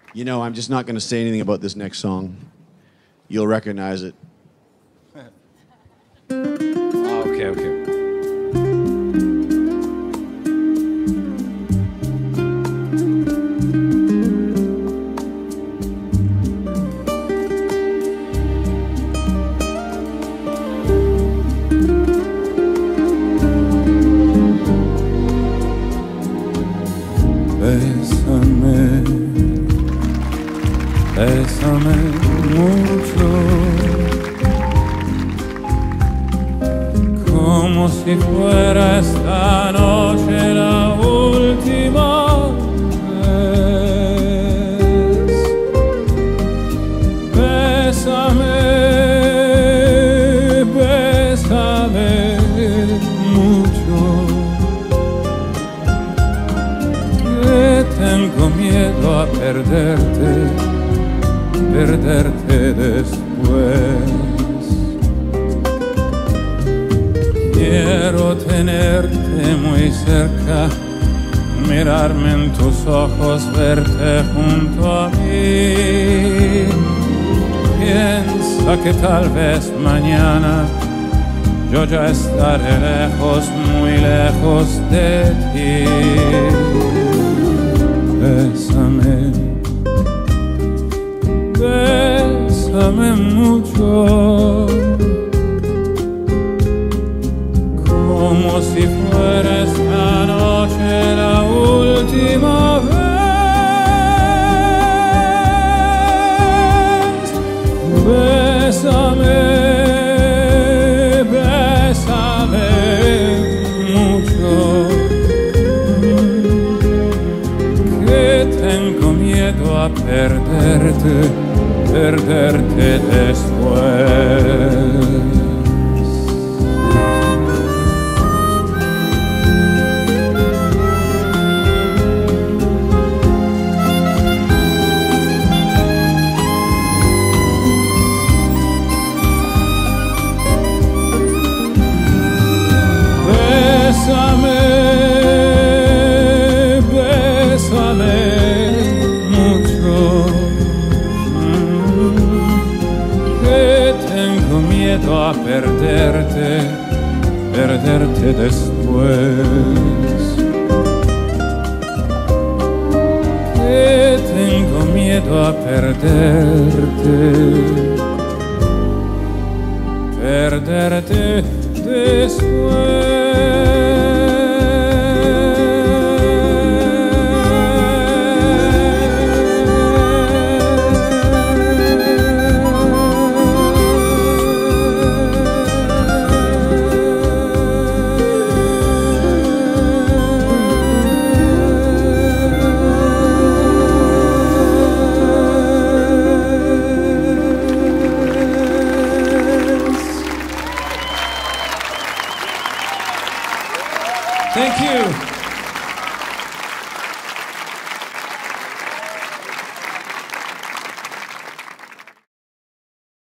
You know, I'm just not going to say anything about this next song. You'll recognize it. Okay, okay. Bésame, bésame mucho, como si fuera esta noche la última vez. Bésame, bésame mucho, tengo miedo a perderte, perderte después. Quiero tenerte muy cerca, mirarme en tus ojos, verte junto a mí. Piensa que tal vez mañana yo ya estaré lejos, muy lejos de ti. Bésame, bésame mucho, como si fuera esta noche la última vez. Bésame, bésame mucho, tengo miedo a perderte, perderte después. Bésame, bésame mucho, que tengo miedo a perderte, perderte después. Que tengo miedo a perderte, perderte después. Thank you.